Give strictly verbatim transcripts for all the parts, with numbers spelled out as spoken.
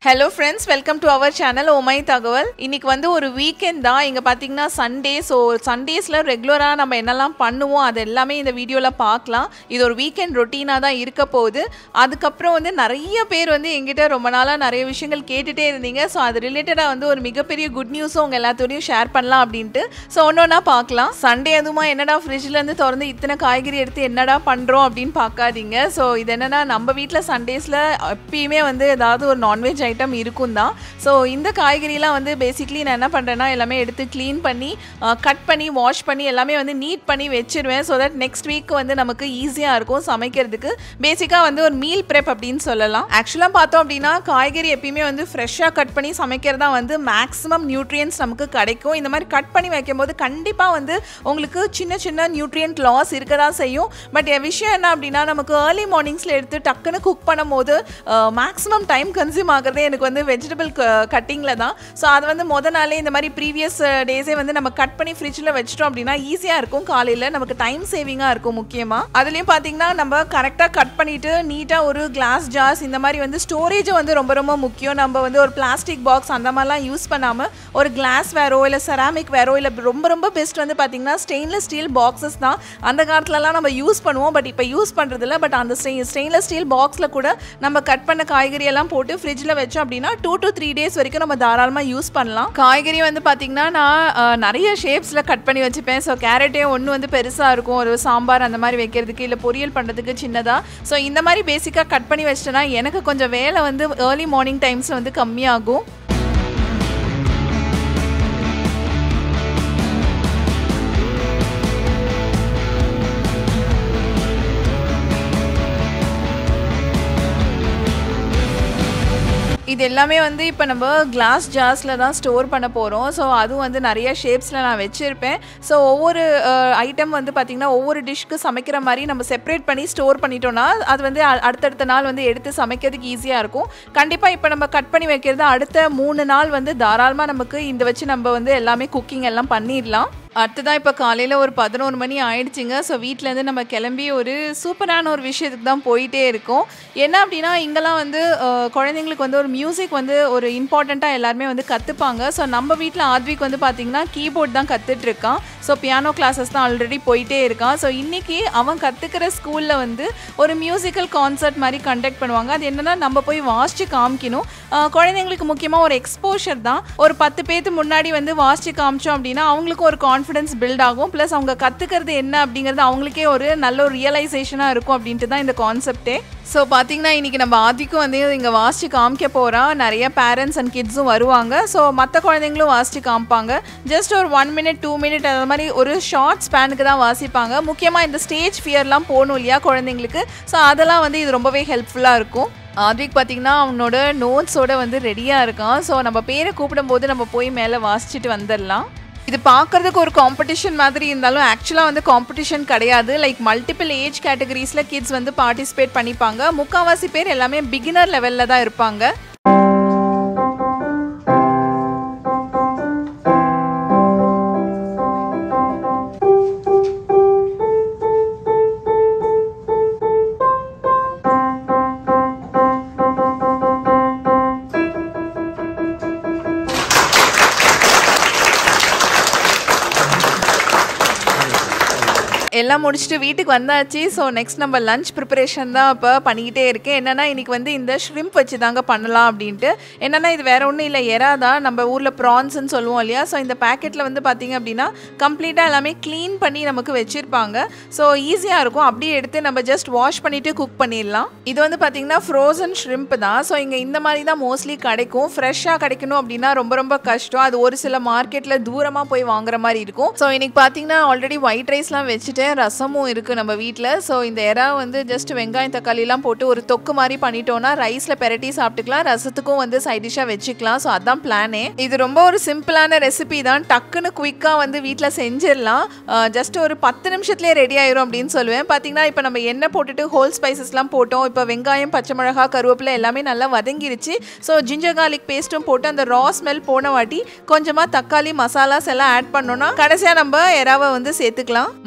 Hello friends, welcome to our channel ஓமை தகவல். இன்னைக்கு வந்து ஒரு வீக்கெண்ட் தான். இங்க பாத்தீங்கன்னா சண்டே. சோ சண்டேஸ்ல ரெகுலரா நம்ம என்னெல்லாம் பண்ணுவோம் அது எல்லாமே இந்த வீடியோல பார்க்கலாம். இது ஒரு வீக்கெண்ட் ரொட்டீனா தான் இருக்க போகுது. அதுக்கு அப்புறம் வந்து நிறைய பேர் வந்து என்கிட்ட ரொம்ப நாளா நிறைய விஷயங்கள் கேட்டுட்டே இருந்தீங்க. சோ அது ரிலேட்டடா வந்து ஒரு மிகப்பெரிய குட் நியூஸும் உங்க எல்லாத்தோடையும் ஷேர் பண்ணலாம் அப்படின்ட்டு. சோ ஒன்னொன்னா பார்க்கலாம். சண்டே அதுமா என்னடா ஃப்ரிட்ஜ்ல இருந்து திறந்து இத்தனை காய்கறி எடுத்து என்னடா பண்றோம் அப்படின்னு பார்க்காதீங்க. சோ இது என்னன்னா நம்ம வீட்ல சண்டேஸ்ல எப்பயுமே வந்து ஏதாவது ஒரு நான்வெஜ் ஐட்டம் இருக்கும் தான். ஸோ இந்த காய்கறிலாம் வந்து பேசிக்லி நான் என்ன பண்ணுறேன்னா எல்லாமே எடுத்து க்ளீன் பண்ணி கட் பண்ணி வாஷ் பண்ணி எல்லாமே வந்து நீட் பண்ணி வச்சிருவேன். ஸோ தட் நெக்ஸ்ட் வீக் வந்து நமக்கு ஈஸியாக இருக்கும் சமைக்கிறதுக்கு. பேசிக்காக வந்து ஒரு மீல் ப்ரெப் அப்படின்னு சொல்லலாம். ஆக்சுவலாக பார்த்தோம் அப்படின்னா காய்கறி எப்பயுமே வந்து ஃப்ரெஷ்ஷாக கட் பண்ணி சமைக்கிறதா வந்து மேக்ஸிமம் நியூட்ரியன்ஸ் நமக்கு கிடைக்கும். இந்த மாதிரி கட் பண்ணி வைக்கும் போது கண்டிப்பாக வந்து உங்களுக்கு சின்ன சின்ன நியூட்ரியன்ட் லாஸ் இருக்க தான் செய்யும். பட் என் விஷயம் என்ன அப்படின்னா நமக்கு ஏர்லி மார்னிங்ஸில் எடுத்து டக்குன்னு குக் பண்ணும் போது மேக்ஸிமம் டைம் கன்சியூம் ஆகிறதே எனக்கு வந்து வெஜிடபிள் கட்டிங்கில் தான். ஸோ அது வந்து முத நாளே இந்த மாதிரி ப்ரீவியஸ் டேஸே வந்து நம்ம கட் பண்ணி ஃப்ரிட்ஜில் வச்சிட்டோம் அப்படின்னா ஈஸியாக இருக்கும். காலையில் நமக்கு டைம் சேவிங்காக இருக்கும். முக்கியமாக அதுலேயும் பார்த்தீங்கன்னா நம்ம கரெக்டாக கட் பண்ணிவிட்டு நீட்டாக ஒரு கிளாஸ் ஜார்ஸ் இந்த மாதிரி வந்து ஸ்டோரேஜும் வந்து ரொம்ப ரொம்ப முக்கியம். நம்ம வந்து ஒரு பிளாஸ்டிக் பாக்ஸ் அந்த மாதிரிலாம் யூஸ் பண்ணாமல் ஒரு கிளாஸ் வேரோ இல்லை செராமிக் வேரோ இல்லை ரொம்ப ரொம்ப பெஸ்ட் வந்து பார்த்தீங்கன்னா ஸ்டெயின்லெஸ் ஸ்டீல் பாக்ஸஸ் தான். அந்த காலத்துலலாம் நம்ம யூஸ் பண்ணுவோம். பட் இப்போ யூஸ் பண்ணுறதில்ல. பட் அந்த ஸ்டெயின்லெஸ் ஸ்டீல் பாக்ஸில் கூட நம்ம கட் பண்ண காய்கறி எல்லாம் போட்டு ஃப்ரிட்ஜில் வச்சோம் அப்படின்னா டூ டு த்ரீ டேஸ் வரைக்கும் நம்ம தாராளமாக யூஸ் பண்ணலாம். காய்கறி வந்து பார்த்தீங்கன்னா நான் நிறைய ஷேப்ஸில் கட் பண்ணி வச்சுப்பேன். ஸோ கேரட்டே ஒன்று வந்து பெருசாக இருக்கும் ஒரு சாம்பார் அந்த மாதிரி வைக்கிறதுக்கு இல்லை பொரியல் பண்ணுறதுக்கு சின்னதாக. ஸோ இந்த மாதிரி பேசிக்காக கட் பண்ணி வச்சிட்டேன்னா எனக்கு கொஞ்சம் வேலை வந்து ஏர்லி மார்னிங் டைம்ஸில் வந்து கம்மியாகும். இது எல்லாமே வந்து இப்போ நம்ம கிளாஸ் ஜார்ஸில் தான் ஸ்டோர் பண்ண போகிறோம். ஸோ அதுவும் வந்து நிறைய ஷேப்ஸில் நான் வச்சுருப்பேன். ஸோ ஒவ்வொரு ஐட்டம் வந்து பார்த்திங்கன்னா ஒவ்வொரு டிஷ்க்கு சமைக்கிற மாதிரி நம்ம செப்பரேட் பண்ணி ஸ்டோர் பண்ணிட்டோன்னா அது வந்து அடுத்தடுத்த நாள் வந்து எடுத்து சமைக்கிறதுக்கு ஈஸியாக இருக்கும். கண்டிப்பாக இப்போ நம்ம கட் பண்ணி வைக்கிறது அடுத்த மூணு நாள் வந்து தாராளமாக நமக்கு இந்த வச்சு நம்ம வந்து எல்லாமே குக்கிங் எல்லாம் பண்ணிடலாம். அடுத்ததான் இப்போ காலையில் ஒரு பதினோரு மணி ஆயிடுச்சுங்க. ஸோ வீட்டிலேருந்து நம்ம கிளம்பி ஒரு சூப்பரான ஒரு விஷயத்துக்கு தான் போயிட்டே இருக்கோம். என்ன அப்படின்னா இங்கெல்லாம் வந்து குழந்தைங்களுக்கு வந்து ஒரு மியூசிக் வந்து ஒரு இம்பார்ட்டண்ட்டாக எல்லாருமே வந்து கற்றுப்பாங்க. ஸோ நம்ம வீட்டில் ஆத்விக் வந்து பார்த்திங்கன்னா கீபோர்ட் தான் கற்றுட்ருக்கான். ஸோ பியானோ கிளாஸஸ் தான் ஆல்ரெடி போயிட்டே இருக்கான். ஸோ இன்றைக்கி அவன் கற்றுக்கிற ஸ்கூலில் வந்து ஒரு மியூசிக்கல் கான்சர்ட் மாதிரி கண்டக்ட் பண்ணுவாங்க. அது என்னென்னா நம்ம போய் வாசித்து காமிக்கணும். குழந்தைங்களுக்கு முக்கியமாக ஒரு எக்ஸ்போஷர் தான். ஒரு பத்து பேருக்கு முன்னாடி வந்து வாசித்து காமிச்சோம் அப்படின்னா அவங்களுக்கு ஒரு கான்ஃபிடன்ஸ் பில்ட் ஆகும். ப்ளஸ் அவங்க கற்றுக்கிறது என்ன அப்படிங்கிறது அவங்களுக்கே ஒரு நல்ல ஒரு ரியலைசேஷனாக இருக்கும் அப்படின்ட்டு தான் இந்த கான்செப்டே. ஸோ பார்த்தீங்கன்னா இன்றைக்கி நம்ம ஆதிக்கும் வந்து இங்கே வாசித்து காமிக்க போகிறோம். நிறைய பேரண்ட்ஸ் அண்ட் கிட்ஸும் வருவாங்க. ஸோ மற்ற குழந்தைங்களும் வாசித்து காமிப்பாங்க. ஜஸ்ட் ஒரு ஒன் மினிட் டூ மினிட் அந்த மாதிரி ஒரு ஷார்ட் ஸ்பேனுக்கு தான் வாசிப்பாங்க. முக்கியமாக இந்த ஸ்டேஜ் ஃபியர்லாம் போகணும் இல்லையா குழந்தைங்களுக்கு. ஸோ அதெல்லாம் வந்து இது ரொம்பவே ஹெல்ப்ஃபுல்லாக இருக்கும். ஆத்விக் பார்த்திங்கன்னா அவனோட நோட்ஸோடு வந்து ரெடியாக இருக்கான். ஸோ நம்ம பேரை கூப்பிடும்போது நம்ம போய் மேலே வாசிச்சுட்டு வந்துடலாம். இது பார்க்குறதுக்கு ஒரு காம்படிஷன் மாதிரி இருந்தாலும் ஆக்சுவலாக வந்து காம்படிஷன் கிடையாது. லைக் மல்டிபிள் ஏஜ் கேட்டகரிஸில் கிட்ஸ் வந்து பார்ட்டிசிபேட் பண்ணிப்பாங்க. முக்கால்வாசி பேர் எல்லாமே பிகினர் லெவலில் தான் இருப்பாங்க. எல்லாம் முடிச்சுட்டு வீட்டுக்கு வந்தாச்சு. ஸோ நெக்ஸ்ட் நம்ம லஞ்ச் ப்ரிப்பரேஷன் தான் இப்போ பண்ணிக்கிட்டே இருக்கேன். என்னென்னா இன்றைக்கி வந்து இந்த ஷ்ரிம்ப் வச்சு தாங்க பண்ணலாம் அப்படின்ட்டு. என்னென்னா இது வேறு ஒன்றும் இல்லை, எறா தான். நம்ம ஊரில் ப்ரான்ஸ்ன்னு சொல்லுவோம் இல்லையா. ஸோ இந்த பேக்கெட்டில் வந்து பார்த்திங்க அப்படின்னா கம்ப்ளீட்டாக எல்லாமே க்ளீன் பண்ணி நமக்கு வச்சுருப்பாங்க. ஸோ ஈஸியாக இருக்கும். அப்படியே எடுத்து நம்ம ஜஸ்ட் வாஷ் பண்ணிவிட்டு குக் பண்ணிடலாம். இது வந்து பார்த்திங்கன்னா ஃப்ரோசன் ஷ்ரிம்ப் தான். ஸோ இங்கே இந்த மாதிரி தான் மோஸ்ட்லி கிடைக்கும். ஃப்ரெஷ்ஷாக கிடைக்கணும் அப்படின்னா ரொம்ப ரொம்ப கஷ்டம். அது ஒரு சில மார்க்கெட்டில் தூரமாக போய் வாங்குற மாதிரி இருக்கும். ஸோ இன்றைக்கி பார்த்திங்கன்னா ஆல்ரெடி ஒயிட் ரைஸ்லாம் வச்சுட்டு ரசமும் இருக்குது நம்ம வீட்டில். ஸோ இந்த எறா வந்து ஜஸ்ட் வெங்காயம் தக்காளிலாம் போட்டு ஒரு தொக்கு மாதிரி பண்ணிட்டோன்னா ரைஸில் பெரட்டி சாப்பிட்டுக்கலாம். ரசத்துக்கும் வந்து சைட் டிஷ்ஷாக வச்சுக்கலாம். ஸோ அதான் பிளானே. இது ரொம்ப ஒரு சிம்பிளான ரெசிபி தான். டக்குன்னு குயிக்காக வந்து வீட்டில் செஞ்சிடலாம். ஜஸ்ட் ஒரு பத்து நிமிஷத்துலேயே ரெடி ஆயிரும் அப்படின்னு சொல்லுவேன். பார்த்தீங்கன்னா இப்போ நம்ம எண்ணெய் போட்டுட்டு ஹோல் ஸ்பைசஸ்லாம் போட்டோம். இப்போ வெங்காயம் பச்சை மிளகா கருவேப்பிலை எல்லாமே நல்லா வதங்கிருச்சு. ஸோ ஜிஞ்சர் கார்லிக் பேஸ்ட்டும் போட்டு அந்த ரா ஸ்மெல் போன வாட்டி கொஞ்சமாக தக்காளி மசாலாஸ் எல்லாம் ஆட் பண்ணோன்னா கடைசியாக நம்ம எறாவை வந்து சேர்த்துக்கலாம். மசாலாஸ்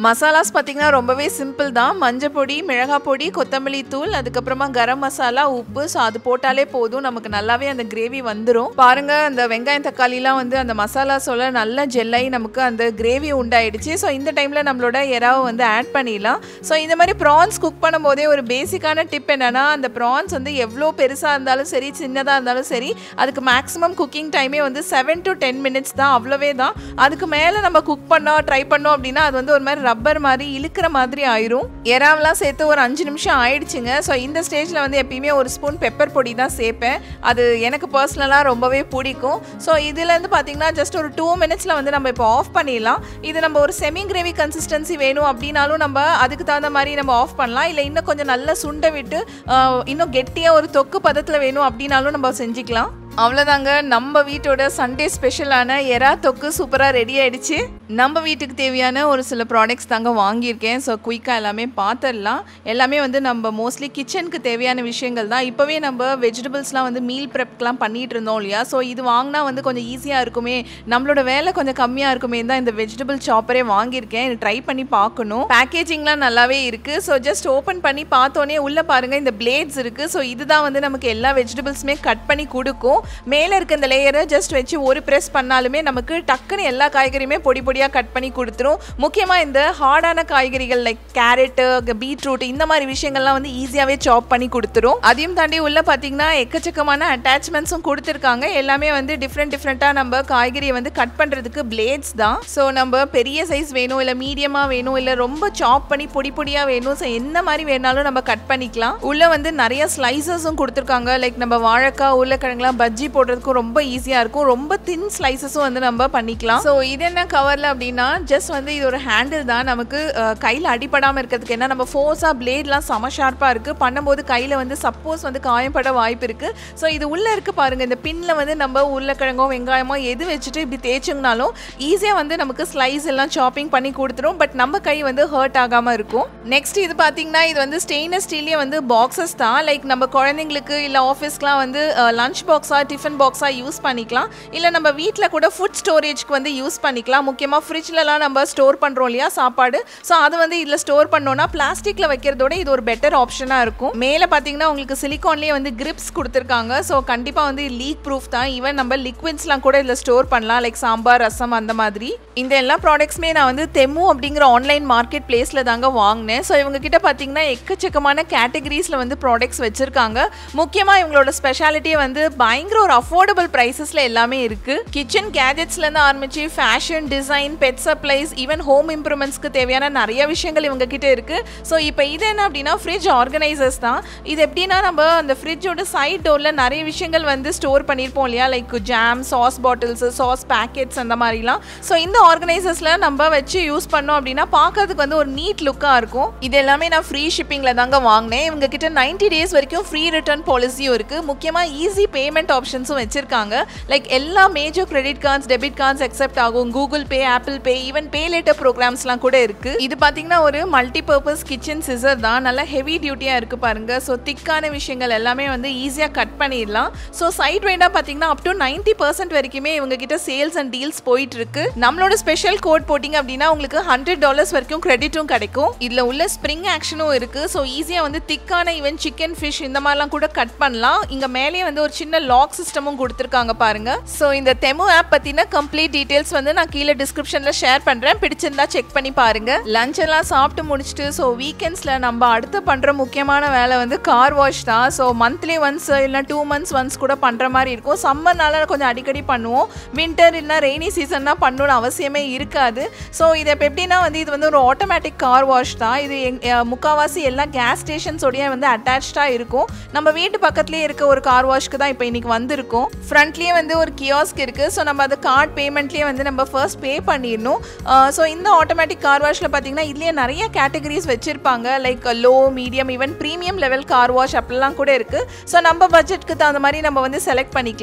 ப்ரான்ஸ் பார்த்தீங்கன்னா ரொம்பவே சிம்பிள் தான். மஞ்சள் பொடி, மிளகாய் பொடி, கொத்தமல்லி தூள், அதுக்கப்புறமா கரம் மசாலா, உப்பு. ஸோ அது போட்டாலே போதும், நமக்கு நல்லாவே அந்த கிரேவி வந்துடும். பாருங்க அந்த வெங்காயம் தக்காளிலாம் வந்து அந்த மசாலா சொல்ல நல்லா ஜெல்லாகி நமக்கு அந்த கிரேவி உண்டாயிடுச்சு. ஸோ இந்த டைமில் நம்மளோட எறாவை வந்து ஆட் பண்ணிடலாம். ஸோ இந்த மாதிரி ப்ரான்ஸ் குக் பண்ணும்போதே ஒரு பேசிக்கான டிப் என்னன்னா, அந்த ப்ரான்ஸ் வந்து எவ்வளோ பெருசாக இருந்தாலும் சரி சின்னதாக இருந்தாலும் சரி அதுக்கு மேக்ஸிமம் குக்கிங் டைமே வந்து செவன் டு டென் மினிட்ஸ் தான், அவ்வளோவே தான். அதுக்கு மேலே நம்ம குக் பண்ணோம் ட்ரை பண்ணோம் அப்படின்னா அது வந்து ஒரு மாதிரி ரப்பர் மாதிரி இழுக்கிற மாதிரி ஆயிரும். எறாவெல்லாம் சேர்த்து ஒரு அஞ்சு நிமிஷம் ஆயிடுச்சுங்க. ஸோ இந்த ஸ்டேஜில் வந்து எப்பயுமே ஒரு ஸ்பூன் பெப்பர் பொடி தான் சேர்ப்பேன். அது எனக்கு பர்சனலாக ரொம்பவே பிடிக்கும். ஸோ இதுலேருந்து பார்த்தீங்கன்னா ஜஸ்ட் ஒரு டூ மினிட்ஸில் வந்து நம்ம இப்போ ஆஃப் பண்ணிடலாம். இது நம்ம ஒரு செமி கிரேவி கன்சிஸ்டன்சி வேணும் அப்படின்னாலும் நம்ம அதுக்கு தகுந்த மாதிரி நம்ம ஆஃப் பண்ணலாம். இல்லை இன்னும் கொஞ்சம் நல்லா சுண்ட விட்டு இன்னும் கெட்டியாக ஒரு தொக்கு பதத்தில் வேணும் அப்படின்னாலும் நம்ம செஞ்சுக்கலாம். அவ்வளோதாங்க, நம்ம வீட்டோட சண்டே ஸ்பெஷலான எறா தொக்கு சூப்பராக ரெடி ஆகிடுச்சு. நம்ம வீட்டுக்கு தேவையான ஒரு சில ப்ராடக்ட்ஸ் தாங்க வாங்கியிருக்கேன். ஸோ குயிக்காக எல்லாமே பார்த்துடலாம். எல்லாமே வந்து நம்ம மோஸ்ட்லி கிச்சனுக்கு தேவையான விஷயங்கள் தான். இப்போவே நம்ம வெஜிடபிள்ஸ்லாம் வந்து மீல் ப்ரெப்லாம் பண்ணிகிட்டு இருந்தோம் இல்லையா. ஸோ இது வாங்கினா வந்து கொஞ்சம் ஈஸியாக இருக்குமே, நம்மளோட வேலை கொஞ்சம் கம்மியாக இருக்குமே தான் இந்த வெஜிடபிள் சாப்பரே வாங்கியிருக்கேன். இது ட்ரை பண்ணி பார்க்கணும். பேக்கேஜிங்லாம் நல்லாவே இருக்குது. ஸோ ஜஸ்ட் ஓப்பன் பண்ணி பார்த்தோன்னே உள்ளே பாருங்கள் இந்த பிளேட்ஸ் இருக்குது. ஸோ இதுதான் வந்து நமக்கு எல்லா வெஜிடபிள்ஸுமே கட் பண்ணி கொடுக்கும். மேலே இருக்க இந்த லேயரை ஜஸ்ட் வச்சு ஒரு ப்ரெஸ் பண்ணாலுமே நமக்கு டக்குன்னு எல்லா காய்கறியுமே பொடி பொடியாக கட் பண்ணி கொடுத்துரும். முக்கியமாக இந்த ஹார்டான காய்கறிகள் லைக் கேரட்டு, பீட்ரூட் இந்த மாதிரி விஷயங்கள்லாம் வந்து ஈஸியாகவே சாப் பண்ணி கொடுத்துரும். அதையும் தாண்டி உள்ள பார்த்தீங்கன்னா எக்கச்சக்கமான அட்டாச்மெண்ட்ஸும் கொடுத்துருக்காங்க. எல்லாமே வந்து டிஃப்ரெண்ட் டிஃப்ரெண்ட்டாக நம்ம காய்கறியை வந்து கட் பண்ணுறதுக்கு பிளேட்ஸ் தான். ஸோ நம்ம பெரிய சைஸ் வேணும், இல்லை மீடியமாக வேணும், இல்லை ரொம்ப சாப் பண்ணி பொடி பொடியாக வேணும், ஸோ எந்த மாதிரி வேணாலும் நம்ம கட் பண்ணிக்கலாம். உள்ளே வந்து நிறைய ஸ்லைசஸும் கொடுத்துருக்காங்க. லைக் நம்ம வாழைக்காய், உருளைக்கிழங்குலாம் பஜ்ஜி போடுறதுக்கும் ரொம்ப ஈஸியாக இருக்கும். ரொம்ப தின் ஸ்லைசஸும் வந்து நம்ம பண்ணிக்கலாம். ஸோ இது என்ன கவரில் அப்படின்னா ஜஸ்ட் வந்து இது ஒரு ஹேண்டில் தான். நமக்கு கையில் அடிப்படாமல் இருக்கிறதுக்கு என்ன நம்ம ஃபோர்ஸாக பிளேட்லாம் செம ஷார்ப்பாக இருக்குது. பண்ணும்போது கையில் வந்து சப்போஸ் வந்து காயப்பட வாய்ப்பு இருக்குது. ஸோ இது உள்ளே இருக்குது பாருங்கள், இந்த பின்னில் வந்து நம்ம உருளைக்கிழங்கோ வெங்காயமோ எது வச்சுட்டு இப்படி தேய்ச்சிங்கனாலும் ஈஸியாக வந்து நமக்கு ஸ்லைஸ் எல்லாம் சாப்பிங் பண்ணி கொடுத்துரும். பட் நம்ம கை வந்து ஹர்ட் ஆகாமல் இருக்கும். நெக்ஸ்ட் இது பார்த்தீங்கன்னா இது வந்து ஸ்டெயின்லெஸ் ஸ்டீல்லே வந்து பாக்ஸஸ் தான். லைக் நம்ம குழந்தைங்களுக்கு இல்லை ஆஃபீஸ்க்குலாம் வந்து லஞ்ச் பாக்ஸாக டிஃபன் பாக்ஸாக யூஸ் பண்ணிக்கலாம். இல்லை நம்ம வீட்டில் கூட ஃபுட் ஸ்டோரேஜ்க்கு வந்து யூஸ் பண்ணிக்கலாம். முக்கியமாக ஃப்ரிட்ஜ்லலாம் நம்ம ஸ்டோர் பண்ணுறோம் இல்லையா சாப்பாடு. ஸோ அது வந்து இதில் ஸ்டோர் பண்ணோன்னா பிளாஸ்டிக்கில் வைக்கிறதோட இது ஒரு பெட்டர் ஆப்ஷனாக இருக்கும். மேலே பார்த்தீங்கன்னா உங்களுக்கு சிலிகான்லேயே வந்து கிரிப்ஸ் கொடுத்துருக்காங்க. ஸோ கண்டிப்பாக வந்து லீக் ப்ரூஃப் தான். ஈவன் நம்ம லிக்விட்ஸ்லாம் கூட இதில் ஸ்டோர் பண்ணலாம், லைக் சாம்பார், ரசம் அந்த மாதிரி. இந்த எல்லா ப்ராடக்ட்ஸுமே நான் வந்து தெமு அப்படிங்கிற ஆன்லைன் மார்க்கெட் பிளேஸில் தாங்க வாங்கினேன். ஸோ இவங்க கிட்ட பார்த்தீங்கன்னா எக்கச்சக்கமான கேட்டகரிஸில் வந்து ப்ராடக்ட்ஸ் வச்சுருக்காங்க. முக்கியமாக இவங்களோட ஸ்பெஷாலிட்டியை வந்து பயங்கர ஒரு அஃபோர்டபுள் ப்ரைஸஸ்ல எல்லாமே இருக்கு. கிச்சன் கேஜெட்ஸ்லேருந்து ஆரம்பிச்சு fashion, design, pet supplies, even home இம்ப்ரூவ்மெண்ட்ஸ்க்கு தேவையான நிறைய விஷயங்கள் இவங்க கிட்ட இருக்கு. ஸோ இப்போ இது என்ன அப்படின்னா ஃப்ரிட்ஜ் ஆர்கனைசர்ஸ் தான். இது எப்படின்னா நம்ம அந்த ஃப்ரிட்ஜோட சைட் டோரில் நிறைய விஷயங்கள் வந்து ஸ்டோர் பண்ணியிருப்போம் இல்லையா, like jam, sauce bottles, sauce packets அந்த மாதிரிலாம். ஸோ இந்த ஆர்கனைசர்ஸில் நம்ம வச்சு யூஸ் பண்ணோம் அப்படின்னா பார்க்கறதுக்கு வந்து ஒரு நீட் லுக்காக இருக்கும். இது எல்லாமே நான் ஃப்ரீ ஷிப்பிங்கில் தாங்க வாங்கினேன். இவங்க கிட்ட நைன்டி டேஸ் வரைக்கும் ஃப்ரீ ரிட்டர்ன் பாலிசியும் இருக்குது. முக்கியமாக ஈஸி பேமெண்ட் ஆப்ஷன்ஸும் வச்சிருக்காங்க. லைக் எல்லா major credit cards, debit cards accept ஆகும். Google Pay, Apple Pay, even pay later ப்ரோக்ராம்ஸ்லாம் கூட இருக்கு. இது பார்த்தீங்கன்னா ஒரு மல்டி பர்பஸ் கிச்சன் சிசர் தான். நல்லா ஹெவி டியூட்டியாக இருக்கு பாருங்க. ஸோ திக்கான விஷயங்கள் எல்லாமே வந்து ஈஸியாக கட் பண்ணிடலாம். ஸோ சைட் வைடாக பார்த்தீங்கன்னா அப் டு நைன்டி பர்சன்ட் வரைக்குமே இவங்க கிட்ட சேல்ஸ் அண்ட் டீல்ஸ் போயிட்டு இருக்கு. நம்மளோட ஸ்பெஷல் கோட் போட்டிங்க அப்படின்னா உங்களுக்கு ஹண்ட்ரட் டாலர்ஸ் வரைக்கும் கிரெடிட்டும் கிடைக்கும். இதில் உள்ள ஸ்ப்ரிங் ஆக்ஷனும் இருக்கு. ஸோ ஈஸியாக வந்து திக்கான ஈவன் சிக்கன், ஃபிஷ் இந்த மாதிரிலாம் கூட கட் பண்ணலாம். இங்கே மேலேயே வந்து ஒரு சின்ன லாக் சிஸ்டமும் கொடுத்துருக்காங்க பாருங்க. ஸோ இந்த தெமு ஆப் பற்றின கம்ப்ளீட் டீட்டெயில்ஸ் வந்து நான் கீழே டிஸ்கிரிப்ஷனில் ஷேர் பண்ணுறேன். பிடிச்சிருந்தா செக் பண்ணி பாருங்க. லஞ்ச் எல்லாம் சாப்பிட்டு முடிச்சுட்டு ஸோ வீக்கெண்ட்ஸில் நம்ம அடுத்து பண்ணுற முக்கியமான வேலை வந்து கார் வாஷ் தான். ஸோ மந்த்லி ஒன்ஸ் இல்லை டூ மந்த்ஸ் ஒன்ஸ் கூட பண்ணுற மாதிரி இருக்கும். சம்மர்னால கொஞ்சம் அடிக்கடி பண்ணுவோம். வின்டர் இல்லைனா ரெய்னி சீசன்னா பண்ணணும்னு அவசியமே இருக்காது. ஸோ இது இப்போ எப்படின்னா வந்து இது வந்து ஒரு ஆட்டோமேட்டிக் கார் வாஷ் தான். இது முக்கால்வாசி எல்லா கேஸ் ஸ்டேஷன்ஸோடய வந்து அட்டாச்சாக இருக்கும். நம்ம வீட்டு பக்கத்துலேயே இருக்க ஒரு கார் வாஷ்க்கு தான் இப்போ இன்னைக்கு வந்திருக்கும். ஃப்ரண்ட்லேயே வந்து ஒரு கியாஸ்க் இருக்குது. ஸோ நம்ம அது கார்ட் பேமெண்ட்லேயே வந்து நம்ம ஃபர்ஸ்ட் பே பண்ணிடணும். ஸோ இந்த ஆட்டோமேட்டிக் கார் வாஷில் பார்த்தீங்கன்னா இதுலேயே நிறைய கேட்டகரிஸ் வச்சுருப்பாங்க. Like low, medium, even premium level car wash அப்படிலாம் கூட இருக்குது. ஸோ நம்ம பட்ஜெட்டுக்கு தகுந்த மாதிரி நம்ம வந்து செலக்ட் பண்ணிக்கலாம்.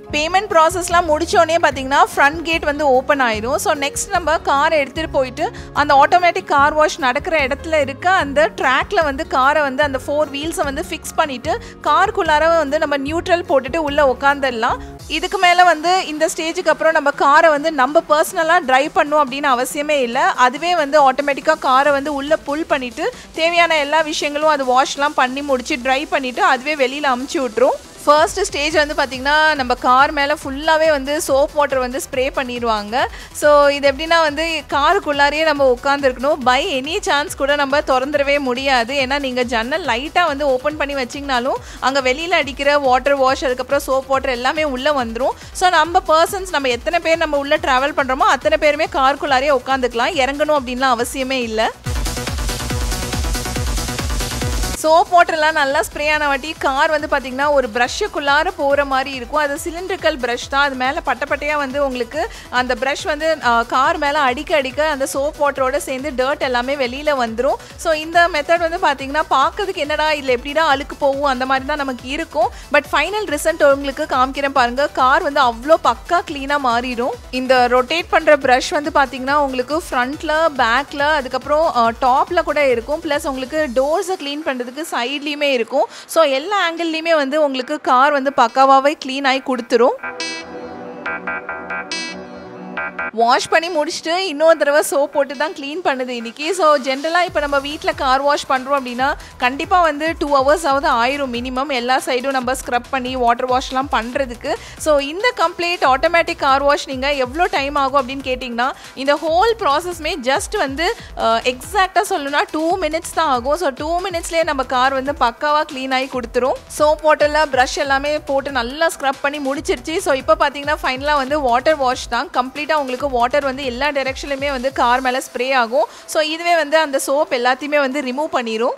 பேமெண்ட் ப்ராசஸ்லாம் முடிச்சோடனே பார்த்தீங்கன்னா ஃப்ரண்ட் கேட் வந்து ஓப்பன் ஆயிடும். ஸோ நெக்ஸ்ட் நம்ம காரை எடுத்துகிட்டு போயிட்டு அந்த ஆட்டோமேட்டிக் கார் வாஷ் நடக்கிற இடத்துல இருக்க அந்த ட்ராக்ல வந்து காரை வந்து அந்த ஃபோர் வீல்ஸை வந்து ஃபிக்ஸ் பண்ணிட்டு காருக்குள்ளார வந்து நம்ம நியூட்ரல் போட்டுட்டு உள்ளே உட்காந்துடலாம். இதுக்கு மேலே வந்து இந்த ஸ்டேஜுக்கு அப்புறம் நம்ம காரை வந்து நம்ம பர்சனலாக ட்ரைவ் பண்ணணும் அப்படின்னு அவசியமே இல்லை. அதுவே வந்து ஆட்டோமேட்டிக்காக காரை வந்து உள்ளே புல் பண்ணிவிட்டு தேவையான எல்லா விஷயங்களும் அது வாஷ்லாம் பண்ணி முடிச்சு ட்ரை பண்ணிவிட்டு அதுவே வெளியில் அமுச்சு விட்ரும். ஃபர்ஸ்ட் ஸ்டேஜ் வந்து பார்த்திங்கன்னா நம்ம கார் மேலே ஃபுல்லாகவே வந்து சோப் வாட்டர் வந்து ஸ்ப்ரே பண்ணிடுவாங்க. ஸோ இது எப்படின்னா வந்து காருக்குள்ளாரையே நம்ம உட்காந்துருக்கணும். பை எனி சான்ஸ் கூட நம்ம திறந்துடவே முடியாது. ஏன்னா நீங்கள் ஜன்னல் லைட்டாக வந்து ஓப்பன் பண்ணி வச்சிங்கனாலும் அங்கே வெளியில் அடிக்கிற வாட்டர் வாஷ் அதுக்கப்புறம் சோப் வாட்டர் எல்லாமே உள்ளே வந்துடும். ஸோ நம்ம பர்சன்ஸ் நம்ம எத்தனை பேர் நம்ம உள்ளே ட்ராவல் பண்ணுறோமோ அத்தனை பேருமே காருக்குள்ளாரையே உட்காந்துக்கலாம். இறங்கணும் அப்படின்லாம் அவசியமே இல்லை. சோப் வாட்டர்லாம் நல்லா ஸ்ப்ரே ஆன வாட்டி கார் வந்து பார்த்திங்கன்னா ஒரு ப்ரஷ்ஷுக்குள்ளார போகிற மாதிரி இருக்கும். அது சிலிண்ட்ரிக்கல் ப்ரஷ் தான். அது மேலே பட்டப்பட்டையாக வந்து உங்களுக்கு அந்த ப்ரஷ் வந்து கார் மேலே அடிக்க அடிக்க அந்த சோப் வாட்டரோடு சேர்ந்து டர்ட் எல்லாமே வெளியில் வந்துடும். ஸோ இந்த மெத்தட் வந்து பார்த்திங்கன்னா பார்க்கறதுக்கு என்னடா இதில் எப்படிடா அழுக்கு போகும் அந்த மாதிரி தான் நமக்கு இருக்கும். பட் ஃபைனல் ரிசல்ட் உங்களுக்கு காமிக்கிறேன் பாருங்கள். கார் வந்து அவ்வளோ பக்கா க்ளீனாக மாறிடும். இந்த ரொட்டேட் பண்ணுற ப்ரஷ் வந்து பார்த்திங்கன்னா உங்களுக்கு ஃப்ரண்ட்டில் பேக்கில் அதுக்கப்புறம் டாப்பில் கூட இருக்கும். ப்ளஸ் உங்களுக்கு டோர்ஸை க்ளீன் பண்ணுறது சைட்லயுமே இருக்கும். ஸோ எல்லா ஆங்கிள்லையுமே வந்து உங்களுக்கு கார் வந்து பக்காவாவே க்ளீன் ஆகி கொடுத்துரும். வாஷ் பண்ணி முடிச்சுட்டு இன்னொரு தடவை சோப் போட்டு தான் க்ளீன் பண்ணுது இன்னைக்கு. ஸோ ஜென்ரலாக இப்போ நம்ம வீட்டில் கார் வாஷ் பண்ணுறோம் அப்படின்னா கண்டிப்பாக வந்து டூ ஹவர்ஸ் ஆகுது ஆயிரும் மினிமம் எல்லா சைடும் நம்ம ஸ்க்ரப் பண்ணி வாட்டர் வாஷ்லாம் பண்ணுறதுக்கு. ஸோ இந்த கம்ப்ளீட் ஆட்டோமேட்டிக் கார் வாஷ் நீங்கள் எவ்வளோ டைம் ஆகும் அப்படின்னு கேட்டிங்கன்னா இந்த ஹோல் ப்ராசஸ்மே ஜஸ்ட் வந்து எக்ஸாக்டாக சொல்லணும்னா டூ மினிட்ஸ் தான் ஆகும். ஸோ டூ மினிட்ஸ்லேயே நம்ம கார் வந்து பக்காவாக க்ளீன் ஆகி கொடுத்துரும். சோப் வாட்டரில் ப்ரஷ் எல்லாமே போட்டு நல்லா ஸ்க்ரப் பண்ணி முடிச்சிருச்சு. ஸோ இப்போ பார்த்தீங்கன்னா ஃபைனலாக வந்து வாட்டர் வாஷ் தான். கம்ப்ளீட்டாக உங்களுக்கு வாட்டர் வந்து எல்லா டைரக்ஷன்லயுமே வந்து கார் மேல ஸ்ப்ரே ஆகும். ஸோ இதுவே வந்து அந்த சோப் எல்லாத்தையுமே வந்து ரிமூவ் பண்ணிரும்.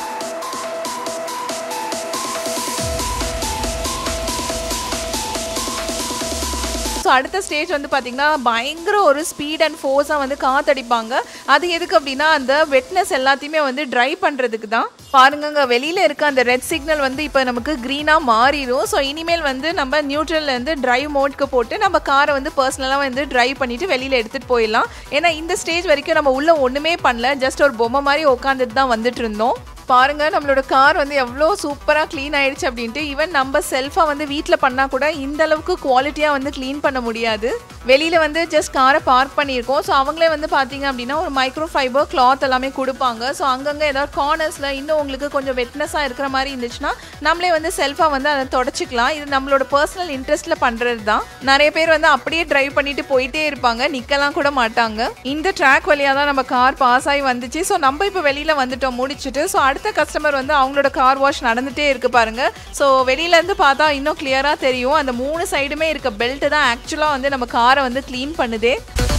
ஸோ அடுத்த ஸ்டேஜ் வந்து பார்த்தீங்கன்னா பயங்கர ஒரு ஸ்பீட் அண்ட் ஃபோர்ஸாக வந்து காத்தடிப்பாங்க. அது எதுக்கு அப்படின்னா அந்த வெட்னஸ் எல்லாத்தையுமே வந்து ட்ரை பண்ணுறதுக்கு தான். பாருங்க வெளியில் இருக்க அந்த ரெட் சிக்னல் வந்து இப்போ நமக்கு க்ரீனாக மாறிடும். ஸோ இனிமேல் வந்து நம்ம நியூட்ரல்லேருந்து ட்ரைவ் மோட்க்கு போட்டு நம்ம காரை வந்து பர்சனலாக வந்து ட்ரைவ் பண்ணிவிட்டு வெளியில் எடுத்துகிட்டு போயிடலாம். ஏன்னா இந்த ஸ்டேஜ் வரைக்கும் நம்ம உள்ளே ஒன்றுமே பண்ணல, ஜஸ்ட் ஒரு பொம்மை மாதிரி உட்காந்துட்டு தான் வந்துட்டு இருந்தோம். பாருங்க நம்மளோட கார் வந்து எவ்வளோ சூப்பராக க்ளீன் ஆயிடுச்சு அப்படின்ட்டு. ஈவன் நம்ம செல்ஃபாக வந்து வீட்டில் பண்ணால் கூட இந்த அளவுக்கு குவாலிட்டியாக வந்து க்ளீன் பண்ண முடியாது. வெளியில் வந்து ஜஸ்ட் காரை பார்க் பண்ணியிருக்கோம். ஸோ அவங்களே வந்து பார்த்தீங்க அப்படின்னா ஒரு மைக்ரோ ஃபைபர் கிளாத் எல்லாமே கொடுப்பாங்க. ஸோ அங்கங்கே ஏதாவது கார்னர்ஸில் இன்னும் உங்களுக்கு கொஞ்சம் வெட்னஸாக இருக்கிற மாதிரி இருந்துச்சுன்னா நம்மளே வந்து செல்ஃபாக வந்து அதை தொடச்சிக்கலாம். இது நம்மளோட பர்சனல் இன்ட்ரெஸ்ட்டில் பண்ணுறது தான். நிறைய பேர் வந்து அப்படியே ட்ரைவ் பண்ணிட்டு போயிட்டே இருப்பாங்க, நிற்கலாம் கூட மாட்டாங்க. இந்த ட்ராக் வழியாக தான் நம்ம கார் பாஸ் ஆகி வந்துச்சு. ஸோ நம்ம இப்போ வெளியில் வந்துட்டோம் முடிச்சுட்டு. ஸோ அடுத்த கஸ்டமர் வந்து அவங்களோட கார் வாஷ் நடந்துட்டே இருக்கு பாருங்க. ஸோ வெளியிலேருந்து பார்த்தா இன்னும் கிளியராக தெரியும். அந்த மூணு சைடுமே இருக்க பெல்ட் தான் ஆக்சுவலாக வந்து நம்ம காரை வந்து க்ளீன் பண்ணுதே.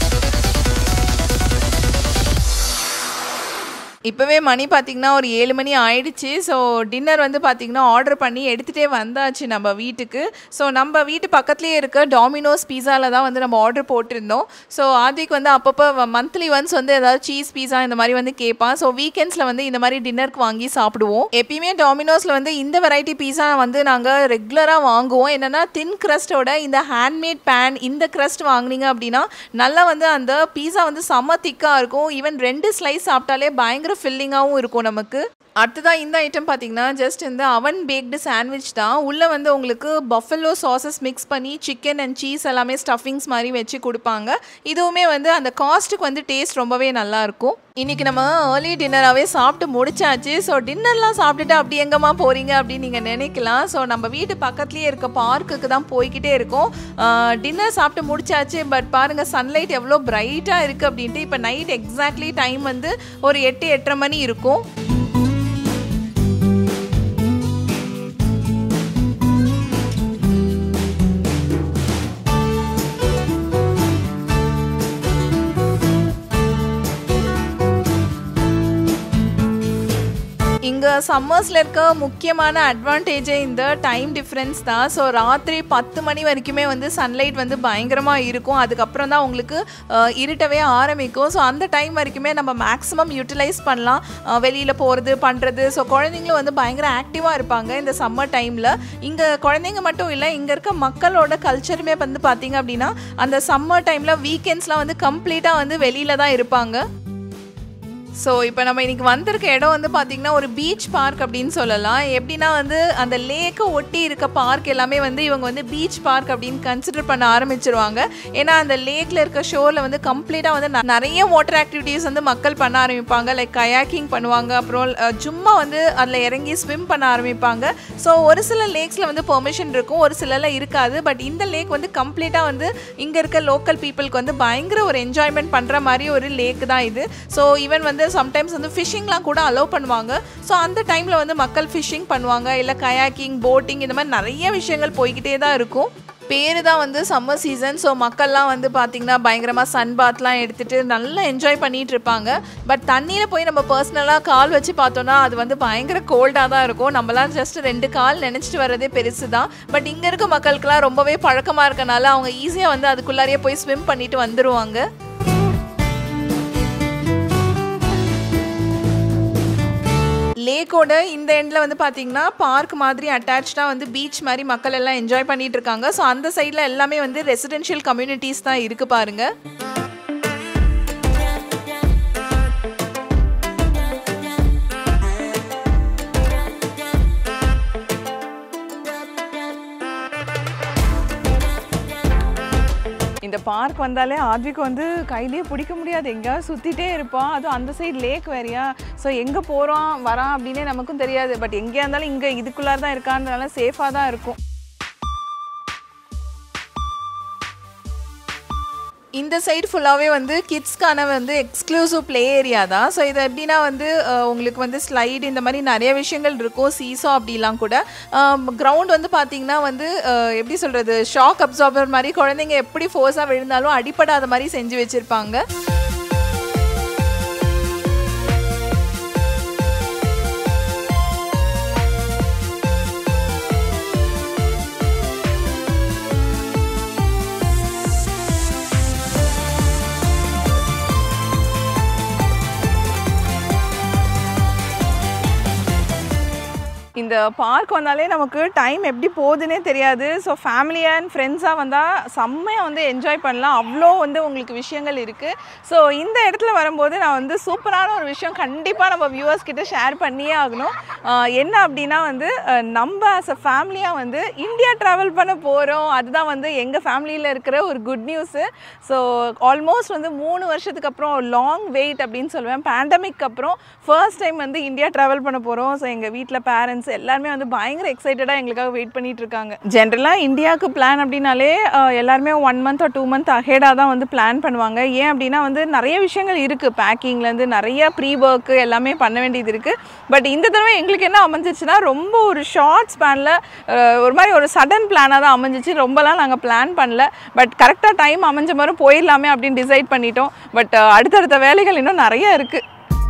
இப்போவே மணி பார்த்திங்கன்னா ஒரு ஏழு மணி ஆயிடுச்சு. ஸோ டின்னர் வந்து பார்த்திங்கன்னா ஆர்டர் பண்ணி எடுத்துகிட்டே வந்தாச்சு நம்ம வீட்டுக்கு. ஸோ நம்ம வீட்டு பக்கத்துலேயே இருக்க டாமினோஸ் பீஸாவில் தான் வந்து நம்ம ஆர்டர் போட்டிருந்தோம். ஸோ ஆதிக்கு வந்து அப்பப்போ மந்த்லி ஒன்ஸ் வந்து ஏதாவது சீஸ் பீஸா இந்த மாதிரி வந்து கேட்பான். ஸோ வீக்கெண்ட்ஸில் வந்து இந்த மாதிரி டின்னருக்கு வாங்கி சாப்பிடுவோம். எப்பயுமே டாமினோஸில் வந்து இந்த வெரைட்டி பீஸா வந்து நாங்கள் ரெகுலராக வாங்குவோம். என்னென்னா தின் க்ரஸ்ட்டோட இந்த ஹேண்ட்மேட் பேன் இந்த க்ரஸ்ட் வாங்கினீங்க அப்படின்னா நல்லா வந்து அந்த பீஸா வந்து செம்ம திக்காக இருக்கும். ஈவன் ரெண்டு ஸ்லைஸ் சாப்பிட்டாலே பயங்கர ஃபில்லிங்காகவும் இருக்கும் நமக்கு. அடுத்ததான் இந்த ஐட்டம் பார்த்தீங்கன்னா ஜஸ்ட் இந்த அவன் பேக்டு சாண்ட்விச் தான். உள்ளே வந்து உங்களுக்கு பஃபலோ சாசஸ் மிக்ஸ் பண்ணி சிக்கன் அண்ட் சீஸ் எல்லாமே ஸ்டஃபிங்ஸ் மாதிரி வச்சு கொடுப்பாங்க. இதுவுமே வந்து அந்த காஸ்ட்டுக்கு வந்து டேஸ்ட் ரொம்பவே நல்லாயிருக்கும். இன்றைக்கி நம்ம ஏர்லி டின்னராகவே சாப்பிட்டு முடிச்சாச்சு. ஸோ டின்னர்லாம் சாப்பிட்டுட்டு அப்படி எங்கம்மா போகிறீங்க அப்படின்னு நீங்கள் நினைக்கலாம். ஸோ நம்ம வீட்டு பக்கத்துலேயே இருக்க பார்க்குக்கு தான் போய்கிட்டே இருக்கோம். டின்னர் சாப்பிட்டு முடிச்சாச்சு. பட் பாருங்கள் சன்லைட் எவ்வளோ பிரைட்டாக இருக்குது அப்படின்ட்டு. இப்போ நைட் எக்ஸாக்ட்லி டைம் வந்து ஒரு எட்டு எட்டரை மணி இருக்கும். இங்கே சம்மர்ஸில் இருக்க முக்கியமான அட்வான்டேஜே இந்த டைம் டிஃப்ரென்ஸ் தான். ஸோ ராத்திரி பத்து மணி வரைக்குமே வந்து சன்லைட் வந்து பயங்கரமாக இருக்கும். அதுக்கப்புறம் தான் உங்களுக்கு இருட்டவே ஆரம்பிக்கும். ஸோ அந்த டைம் வரைக்குமே நம்ம மேக்ஸிமம் யூட்டிலைஸ் பண்ணலாம், வெளியில் போகிறது பண்ணுறது. ஸோ குழந்தைங்களும் வந்து பயங்கர ஆக்டிவாக இருப்பாங்க இந்த சம்மர் டைமில். இங்கே குழந்தைங்க மட்டும் இல்லை, இங்கே இருக்க மக்களோட கல்ச்சருமே வந்து பார்த்திங்க அப்படின்னா அந்த சம்மர் டைமில் வீக்கெண்ட்ஸ்லாம் வந்து கம்ப்ளீட்டாக வந்து வெளியில் தான் இருப்பாங்க. ஸோ இப்போ நம்ம இன்றைக்கி வந்திருக்க இடம் வந்து பார்த்திங்கன்னா ஒரு பீச் பார்க் அப்படின்னு சொல்லலாம். எப்படின்னா வந்து அந்த லேக்கை ஒட்டி இருக்க பார்க் எல்லாமே வந்து இவங்க வந்து பீச் பார்க் அப்படின்னு கன்சிடர் பண்ண ஆரம்பிச்சிருவாங்க. ஏன்னா அந்த லேக்கில் இருக்க ஷோரில் வந்து கம்ப்ளீட்டாக வந்து நிறைய வாட்டர் ஆக்டிவிட்டீஸ் வந்து மக்கள் பண்ண ஆரம்பிப்பாங்க. லைக் கயாக்கிங் பண்ணுவாங்க, அப்புறம் சும்மா வந்து அதில் இறங்கி ஸ்விம் பண்ண ஆரம்பிப்பாங்க. ஸோ ஒரு சில லேக்ஸில் வந்து பெர்மிஷன் இருக்கும், ஒரு சிலரில் இருக்காது. பட் இந்த லேக் வந்து கம்ப்ளீட்டாக வந்து இங்கே இருக்க லோக்கல் பீப்புளுக்கு வந்து பயங்கர ஒரு என்ஜாய்மெண்ட் பண்ணுற மாதிரி ஒரு லேக் தான் இது. ஸோ ஈவன் வந்து சம்டைம்ஸ் வந்து ஃபிஷிங்லாம் கூட அலோவ் பண்ணுவாங்க. ஸோ அந்த டைமில் வந்து மக்கள் ஃபிஷிங் பண்ணுவாங்க, இல்லை கயாக்கிங், போட்டிங், இந்த மாதிரி நிறைய விஷயங்கள் போய்கிட்டே தான் இருக்கும். பேர் தான் வந்து சம்மர் சீசன். ஸோ மக்கள்லாம் வந்து பார்த்திங்கன்னா பயங்கரமாக சன் பாத்லாம் எடுத்துகிட்டு நல்லா என்ஜாய் பண்ணிகிட்டு இருப்பாங்க. பட் தண்ணியில் போய் நம்ம பர்சனலாக கால் வச்சு பார்த்தோன்னா அது வந்து பயங்கர கோல்டாக தான் இருக்கும். நம்மளாம் ஜஸ்ட் ரெண்டு கால் நினச்சிட்டு வர்றதே பெருசு தான். பட் இங்கே இருக்க மக்களுக்கெல்லாம் ரொம்பவே பழக்கமாக இருக்கனால அவங்க ஈஸியாக வந்து அதுக்குள்ளாரையே போய் ஸ்விம் பண்ணிட்டு வந்துடுவாங்க. லேக்கோட இந்த எண்டில் வந்து பார்த்திங்கன்னா பார்க் மாதிரி அட்டாச்சாக வந்து பீச் மாதிரி மக்கள் எல்லாம் என்ஜாய் பண்ணிகிட்டு இருக்காங்க. ஸோ அந்த சைடில் எல்லாமே வந்து ரெசிடென்ஷியல் கம்யூனிட்டிஸ் தான் இருக்குது பாருங்கள். இந்த பார்க் வந்தாலே ஆத்விக்கு வந்து கையிலேயே பிடிக்க முடியாது, எங்கேயாவது சுற்றிட்டே இருப்பான். அதுவும் அந்த சைடு லேக் வேறையா. ஸோ எங்கே போகிறோம் வரான் அப்படின்னே நமக்கும் தெரியாது. பட் எங்கேயா இருந்தாலும் இங்கே இதுக்குள்ளார தான் இருக்கான்றனால சேஃபாக தான் இருக்கும். இந்த சைடு ஃபுல்லாகவே வந்து கிட்ஸ்க்கான வந்து எக்ஸ்க்ளூசிவ் ப்ளே ஏரியா தான். ஸோ இது எப்படின்னா வந்து உங்களுக்கு வந்து ஸ்லைடு இந்த மாதிரி நிறைய விஷயங்கள் இருக்கும், சீசோ அப்படிலாம் கூட. கிரவுண்ட் வந்து பார்த்திங்கன்னா வந்து எப்படி சொல்கிறது, ஷாக் அப்சார்பர் மாதிரி குழந்தைங்க எப்படி ஃபோர்ஸாக விழுந்தாலும் அடிப்படாத மாதிரி செஞ்சு வச்சுருப்பாங்க. இந்த பார்க் வந்தாலே நமக்கு டைம் எப்படி போகுதுன்னே தெரியாது. ஸோ ஃபேமிலி அண்ட் ஃப்ரெண்ட்ஸாக வந்தால் செம்மையாக வந்து என்ஜாய் பண்ணலாம். அவ்வளோ வந்து உங்களுக்கு விஷயங்கள் இருக்குது. ஸோ இந்த இடத்துல வரும்போது நான் வந்து சூப்பரான ஒரு விஷயம் கண்டிப்பாக நம்ம வியூவர்ஸ் கிட்ட ஷேர் பண்ணியே ஆகணும். என்ன அப்படின்னா வந்து நம்ம ஆஸ் அ ஃபேமிலியாக வந்து இந்தியா ட்ராவல் பண்ண போகிறோம். அதுதான் வந்து எங்கள் ஃபேமிலியில் இருக்கிற ஒரு குட் நியூஸு. ஸோ ஆல்மோஸ்ட் வந்து மூணு வருஷத்துக்கு அப்புறம் லாங் வெயிட் அப்படின்னு சொல்லுவேன், பேண்டமிக் அப்புறம் ஃபர்ஸ்ட் டைம் வந்து இந்தியா ட்ராவல் பண்ண போகிறோம். ஸோ எங்கள் வீட்டில் பேரண்ட்ஸ் எல்லாருமே வந்து பயங்கர எக்ஸைட்டடாக எங்களுக்காக வெயிட் பண்ணிட்டு இருக்காங்க. ஜென்ரலாக இந்தியாவுக்கு பிளான் அப்படின்னாலே எல்லாருமே ஒன் மந்த் ஒரு டூ மந்த் அஹேடாக தான் வந்து பிளான் பண்ணுவாங்க. ஏன் அப்படின்னா வந்து நிறைய விஷயங்கள் இருக்குது, பேக்கிங்லேருந்து நிறைய ப்ரீ ஒர்க்கு எல்லாமே பண்ண வேண்டியது இருக்குது. பட் இந்த தடவை எங்களுக்கு என்ன அமைஞ்சிச்சுன்னா ரொம்ப ஒரு ஷார்ட் ஸ்பேனில் ஒரு மாதிரி ஒரு சடன் பிளானாக தான் அமைஞ்சிச்சு. ரொம்பலாம் நாங்கள் பிளான் பண்ணல, பட் கரெக்டாக டைம் அமைஞ்ச மாதிரி போயிடலாமே அப்படின்னு டிசைட் பண்ணிட்டோம். பட் அடுத்தடுத்த வேலைகள் இன்னும் நிறைய இருக்குது.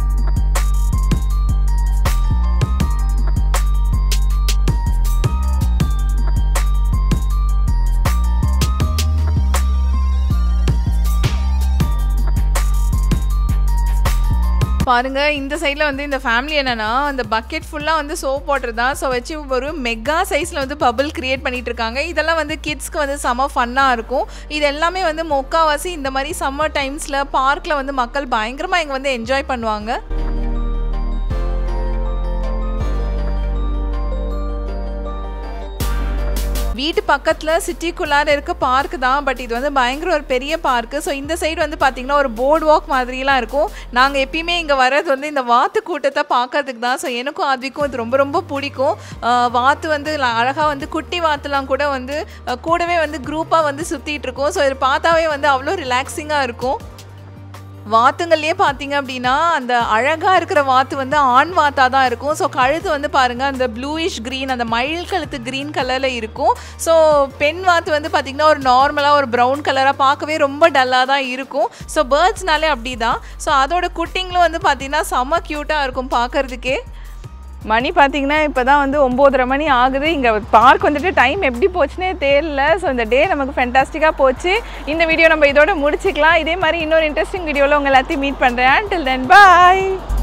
பாருங்க, இந்த சைடில் வந்து இந்த ஃபேமிலி என்னன்னா அந்த பக்கெட் ஃபுல்லாக வந்து சோப் வாட்டர் தான். ஸோ வச்சு ஒரு மெகா சைஸில் வந்து பபிள் கிரியேட் பண்ணிட்டு இருக்காங்க. இதெல்லாம் வந்து கிட்ஸ்க்கு வந்து செம்ம ஃபன்னாக இருக்கும். இது எல்லாமே வந்து முக்கால்வாசி இந்த மாதிரி சம்மர் டைம்ஸில் பார்க்கில் வந்து மக்கள் பயங்கரமாக இங்கே வந்து என்ஜாய் பண்ணுவாங்க. வீட்டு பக்கத்தில் சிட்டிக்குள்ளார இருக்க பார்க் தான். பட் இது வந்து பயங்கர ஒரு பெரிய பார்க்கு. ஸோ இந்த சைடு வந்து பார்த்திங்கன்னா ஒரு போர்ட் வாக் மாதிரிலாம் இருக்கும். நாங்கள் எப்பயுமே இங்கே வர்றது வந்து இந்த வாத்து கூட்டத்தை பார்க்கறதுக்கு தான். ஸோ எனக்கும் ஆத்விக்கும் இது ரொம்ப ரொம்ப பிடிக்கும். வாத்து வந்து அழகாக வந்து குட்டி வாத்துலாம் கூட வந்து கூடவே வந்து குரூப்பாக வந்து சுற்றிட்டு இருக்கோம். ஸோ இது பார்த்தாவே வந்து அவ்வளோ ரிலாக்ஸிங்காக இருக்கும். வாத்துங்கள்லேயே பார்த்தீங்க அப்படின்னா அந்த அழகாக இருக்கிற வாத்து வந்து ஆண் வாத்தாக தான் இருக்கும். ஸோ கழுத்து வந்து பாருங்கள் அந்த ப்ளூயிஷ் க்ரீன், அந்த மயில் கழுத்து க்ரீன் கலரில் இருக்கும். ஸோ பெண் வாத்து வந்து பார்த்திங்கன்னா ஒரு நார்மலாக ஒரு ப்ரௌன் கலராக பார்க்கவே ரொம்ப டல்லாக தான் இருக்கும். ஸோ பேர்ட்ஸ்னாலே அப்படி தான். ஸோ அதோட குட்டிங்களும் வந்து பார்த்திங்கன்னா செம்ம க்யூட்டாக இருக்கும் பார்க்குறதுக்கே. மணி பார்த்தீங்கன்னா இப்போ தான் வந்து ஒம்போதரை மணி ஆகுது. இங்கே பார்க் வந்துட்டு டைம் எப்படி போச்சுன்னே தெரியல. ஸோ இந்த டே நமக்கு ஃபென்டாஸ்டிக்காக போச்சு. இந்த வீடியோ நம்ம இதோட முடிச்சுக்கலாம். இதே மாதிரி இன்னொரு இன்ட்ரெஸ்டிங் வீடியோவில் உங்கள் எல்லாத்தையும் மீட் பண்ணுறேன். Until then, bye.